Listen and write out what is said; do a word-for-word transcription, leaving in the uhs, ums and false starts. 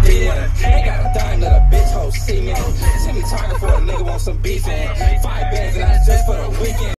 beating. Ain't got a dime, let a bitch hoe see me. Send me talking for a nigga want some beefing. Five bands and that's just for the weekend.